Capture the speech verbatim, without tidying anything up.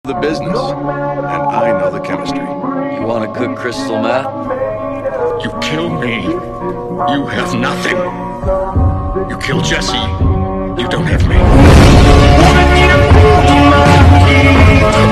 the business, and I know the chemistry. You want a good crystal meth? You kill me, you have nothing. You kill Jesse, you don't have me.